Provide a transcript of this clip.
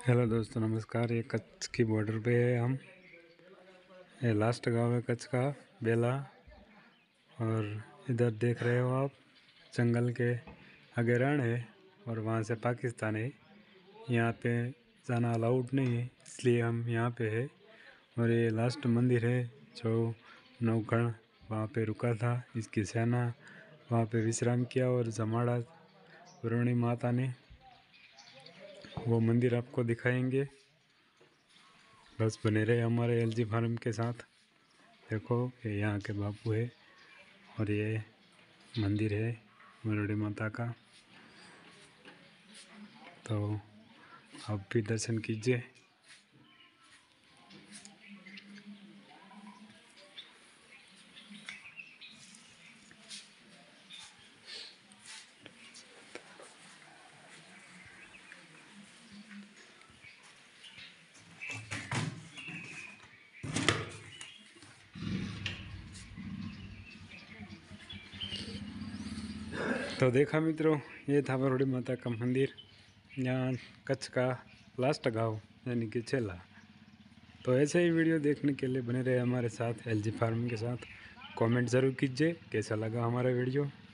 Hello दोस्तों, नमस्कार। ये कच्छ की बॉर्डर पे है हम। ये लास्ट गांव है कच्छ का, बेला। और इधर देख रहे हो आप, जंगल के आगे रण है और वहाँ से पाकिस्तान है। यहाँ पे जाना अलाउड नहीं है, इसलिए हम यहाँ पे है। और ये लास्ट मंदिर है जो नौगढ़ वहाँ पे रुका था, इसकी सेना वहाँ पे विश्राम किया। और जमाड़ा पूर्णी माता ने वो मंदिर आपको दिखाएंगे। बस बने रहे हमारे एलजी फार्म के साथ। देखो, ये यहाँ के बापू है और ये मंदिर है मुरड़ी माता का, तो आप भी दर्शन कीजिए। तो देखा मित्रों, ये था मुरड़ी माता का मंदिर, यहाँ कच्छ का लास्ट गांव यानी कि चेला। तो ऐसे ही वीडियो देखने के लिए बने रहे हमारे साथ, एलजी फार्म के साथ। कमेंट ज़रूर कीजिए कैसा लगा हमारा वीडियो।